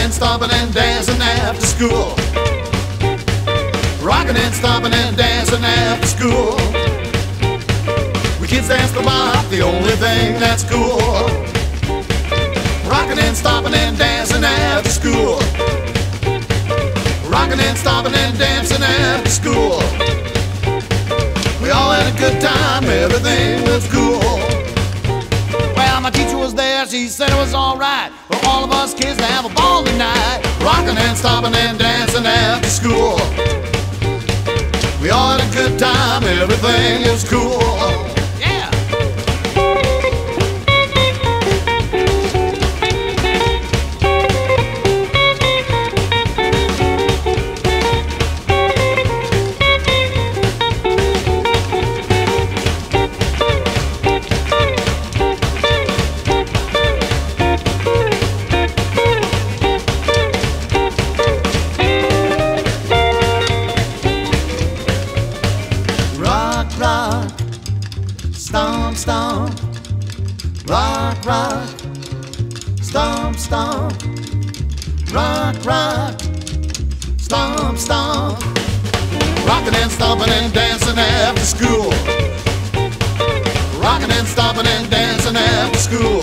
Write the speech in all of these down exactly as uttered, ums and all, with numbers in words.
and stomping and dancing after school. Rocking and stomping and dancing after school. We kids dance the bop, the only thing that's cool. Rocking and stomping and dancing after school. Rocking and stomping and dancing after school. We all had a good time, everything was cool. Well, my teacher was there, she said it was alright for all of us kids to have a ball tonight. Rocking and stomping and dancing after school. We all had a good time, everything was cool. Yeah! Rock, stomp, stomp. Rock, rock, stomp, stomp. Rock, rock, stomp, stomp. Rocking and stomping and dancing after school. Rocking and stomping and dancing after school.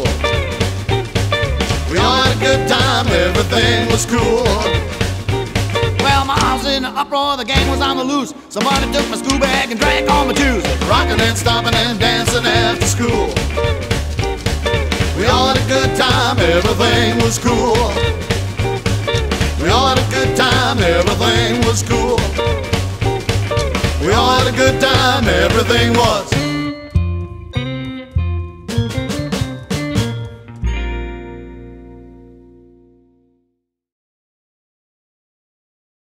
We all had a good time, everything was cool. Well, my house was in an uproar, the gang was on the loose. Somebody took my school bag and drank all my juice. Rocking and stomping and dancing after school. We all had a good time, everything was cool. We all had a good time, everything was cool. We all had a good time, everything was